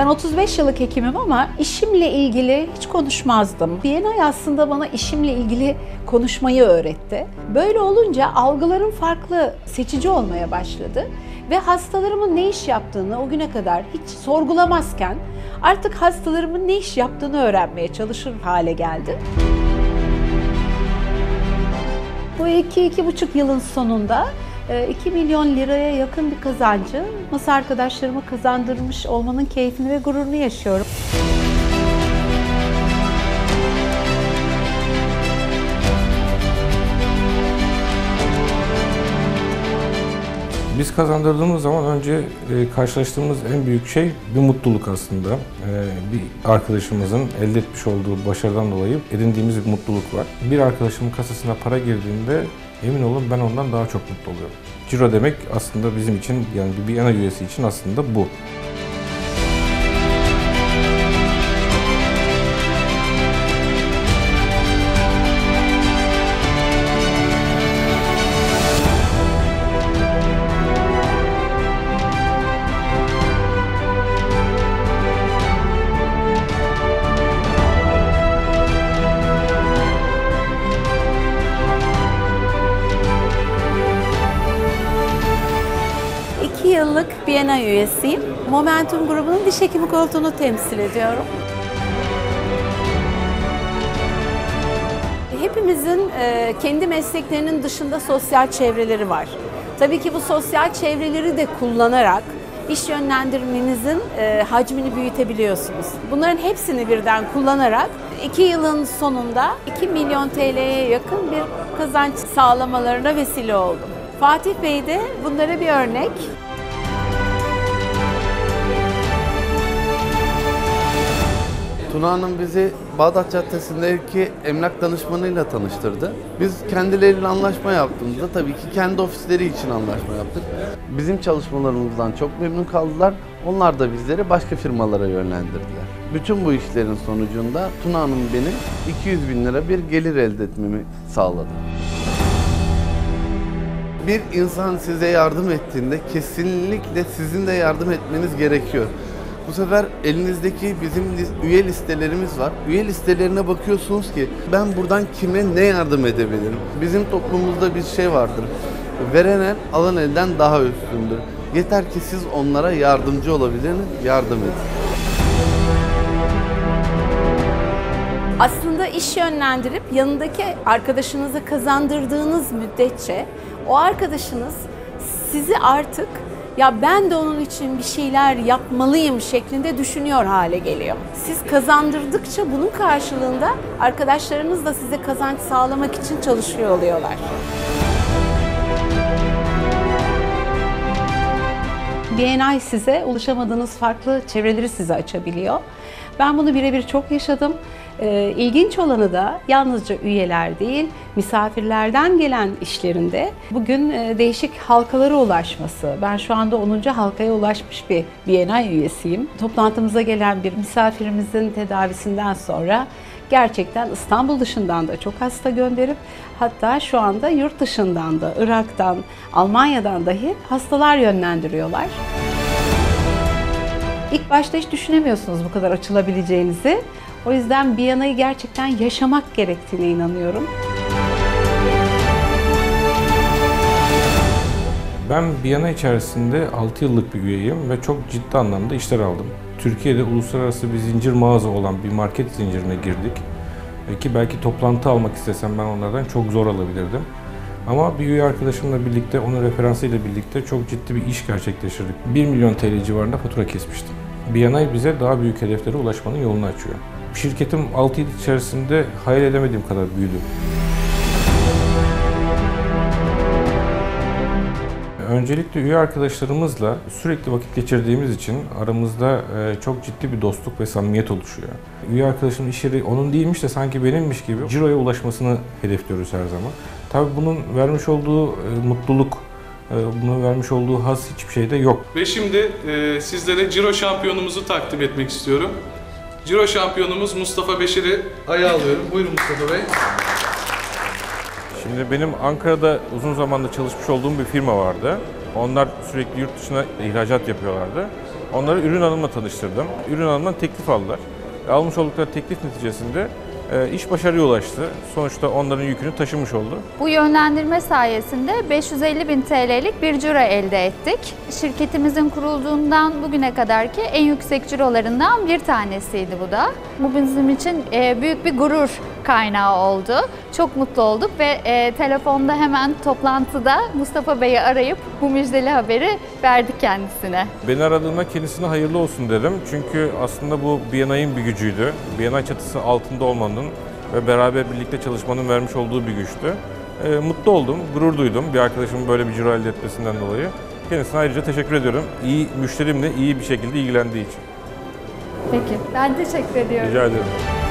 Ben 35 yıllık hekimim ama işimle ilgili hiç konuşmazdım. BNI aslında bana işimle ilgili konuşmayı öğretti. Böyle olunca algılarım farklı, seçici olmaya başladı. Ve hastalarımın ne iş yaptığını o güne kadar hiç sorgulamazken artık hastalarımın ne iş yaptığını öğrenmeye çalışır hale geldim. Bu 2-2,5 yılın sonunda 2 milyon liraya yakın bir kazancı masa arkadaşlarıma kazandırmış olmanın keyfini ve gururunu yaşıyorum. Biz kazandırdığımız zaman önce karşılaştığımız en büyük şey bir mutluluk aslında. Bir arkadaşımızın elde etmiş olduğu başarıdan dolayı edindiğimiz bir mutluluk var. Bir arkadaşımın kasasına para girdiğinde emin olun ben ondan daha çok mutlu oluyorum. Ciro demek aslında bizim için, yani bir BNI üyesi için aslında bu. Yıllık BNI üyesiyim. Momentum grubunun diş hekimi koltuğunu temsil ediyorum. Hepimizin kendi mesleklerinin dışında sosyal çevreleri var. Tabii ki bu sosyal çevreleri de kullanarak iş yönlendirmenizin hacmini büyütebiliyorsunuz. Bunların hepsini birden kullanarak 2 yılın sonunda 2 milyon TL'ye yakın bir kazanç sağlamalarına vesile oldum. Fatih Bey de bunlara bir örnek. Tuna Hanım bizi Bağdat Caddesi'ndeki emlak danışmanıyla tanıştırdı. Biz kendileriyle anlaşma yaptığımızda tabii ki kendi ofisleri için anlaşma yaptık. Bizim çalışmalarımızdan çok memnun kaldılar. Onlar da bizleri başka firmalara yönlendirdiler. Bütün bu işlerin sonucunda Tuna Hanım benim 200 bin lira bir gelir elde etmemi sağladı. Bir insan size yardım ettiğinde kesinlikle sizin de yardım etmeniz gerekiyor. Bu sefer elinizdeki bizim üye listelerimiz var. Üye listelerine bakıyorsunuz ki ben buradan kime ne yardım edebilirim? Bizim toplumumuzda bir şey vardır. Veren el alan elden daha üstündür. Yeter ki siz onlara yardımcı olabilirsiniz, yardım edin. Aslında iş yönlendirip yanındaki arkadaşınızı kazandırdığınız müddetçe o arkadaşınız sizi artık ya ben de onun için bir şeyler yapmalıyım şeklinde düşünüyor hale geliyor. Siz kazandırdıkça bunun karşılığında arkadaşlarınız da size kazanç sağlamak için çalışıyor oluyorlar. BNI size ulaşamadığınız farklı çevreleri size açabiliyor. Ben bunu birebir çok yaşadım. İlginç olanı da yalnızca üyeler değil, misafirlerden gelen işlerinde bugün değişik halkalara ulaşması. Ben şu anda 10. halkaya ulaşmış bir BNI üyesiyim. Toplantımıza gelen bir misafirimizin tedavisinden sonra gerçekten İstanbul dışından da çok hasta gönderip hatta şu anda yurt dışından da, Irak'tan, Almanya'dan dahi hastalar yönlendiriyorlar. İlk başta hiç düşünemiyorsunuz bu kadar açılabileceğinizi. O yüzden BNI'yi gerçekten yaşamak gerektiğine inanıyorum. Ben BNI içerisinde 6 yıllık bir üyeyim ve çok ciddi anlamda işler aldım. Türkiye'de uluslararası bir zincir mağaza olan bir market zincirine girdik. Ki belki toplantı almak istesem ben onlardan çok zor alabilirdim. Ama bir üye arkadaşımla birlikte, onun referansıyla birlikte çok ciddi bir iş gerçekleştirdik. 1 milyon TL civarında fatura kesmiştim. BNI bize daha büyük hedeflere ulaşmanın yolunu açıyor. Şirketim 6 yıl içerisinde hayal edemediğim kadar büyüdü. Öncelikle üye arkadaşlarımızla sürekli vakit geçirdiğimiz için aramızda çok ciddi bir dostluk ve samimiyet oluşuyor. Üye arkadaşımın iş yeri onun değilmiş de sanki benimmiş gibi ciroya ulaşmasını hedefliyoruz her zaman. Tabii bunun vermiş olduğu mutluluk, bunun vermiş olduğu haz hiçbir şeyde yok. Ve şimdi sizlere Ciro şampiyonumuzu takdim etmek istiyorum. Ciro şampiyonumuz Mustafa Beşir'i ayağa alıyorum. Buyurun Mustafa Bey. Şimdi benim Ankara'da uzun zamandır çalışmış olduğum bir firma vardı. Onlar sürekli yurt dışına ihracat yapıyorlardı. Onları ürün hanımla tanıştırdım. Ürün hanımdan teklif aldılar. Almış oldukları teklif neticesinde iş başarıya ulaştı. Sonuçta onların yükünü taşımış oldu. Bu yönlendirme sayesinde 550.000 TL'lik bir ciro elde ettik. Şirketimizin kurulduğundan bugüne kadarki en yüksek cirolarından bir tanesiydi bu da. Bu bizim için büyük bir gurur kaynağı oldu. Çok mutlu olduk ve telefonda hemen toplantıda Mustafa Bey'i arayıp bu müjdeli haberi verdik kendisine. Beni aradığında kendisine hayırlı olsun dedim. Çünkü aslında bu B&I'nin bir gücüydü. B&I çatısı altında olmanın ve beraber birlikte çalışmanın vermiş olduğu bir güçtü. Mutlu oldum, gurur duydum bir arkadaşımın böyle bir ciro elde etmesinden dolayı. Kendisine ayrıca teşekkür ediyorum. Müşterimle iyi bir şekilde ilgilendiği için. Peki, ben teşekkür ediyorum. Rica ederim.